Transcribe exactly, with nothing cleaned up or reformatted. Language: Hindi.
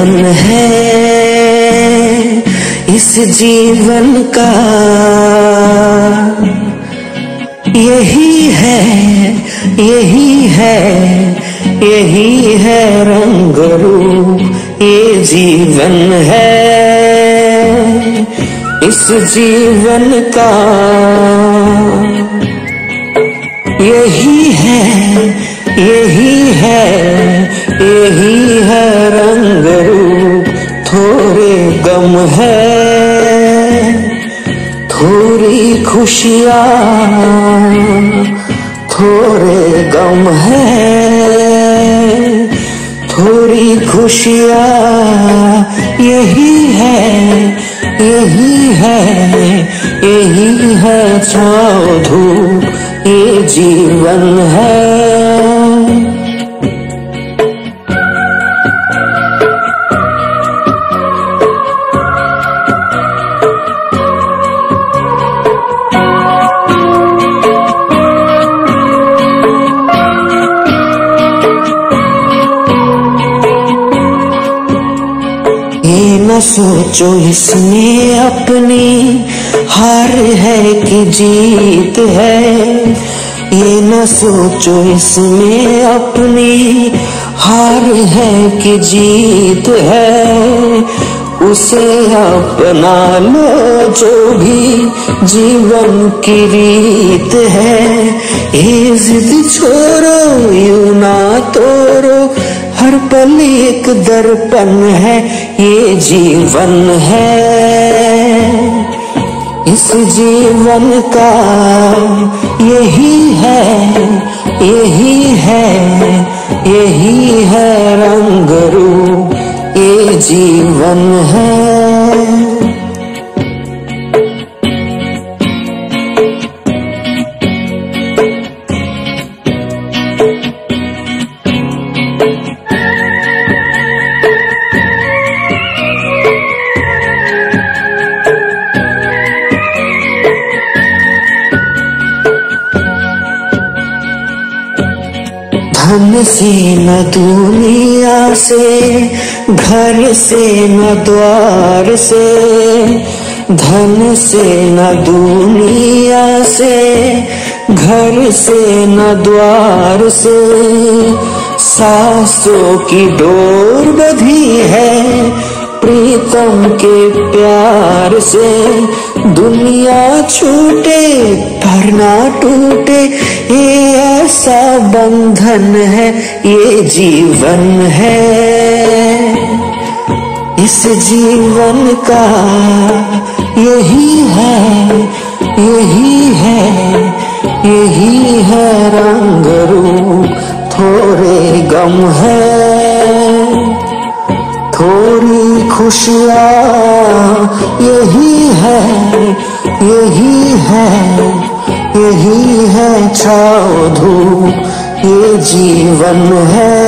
जीवन है, इस जीवन का यही है, यही है, यही है रंग रूप। ये जीवन है, इस जीवन का यही है, यही है, यही है रंग रूप। थोड़े गम है, थोड़ी खुशियाँ, थोड़े गम है, थोड़ी खुशियाँ। यही है, यही है, यही है छाँव धूप। ये जीवन है। ये न सोचो इसमें अपनी हार है कि जीत है, ये न सोचो इसमें अपनी हार है कि जीत है। उसे अपना लो जो भी जीवन की रीत है। ये जिद छोड़ो, यूं ना तोड़ो, हर पल एक दर्पण है। ये जीवन है, इस जीवन का यही है, यही है, यही है रंग रूप। ये जीवन है। धन से न दुनिया से, घर से न द्वार से, धन से न दुनिया से, घर से न द्वार से। सांसों की डोर बंधी है प्रीतम के प्यार से। दुनिया छूटे पर ना टूटे, ये ऐसा बंधन है। ये जीवन है, इस जीवन का यही है, यही है, यही है रंग रूप। थोड़े गम है, थोड़ी खुशियाँ। यही है, यही है, यही है छाँव धूप। ये जीवन है।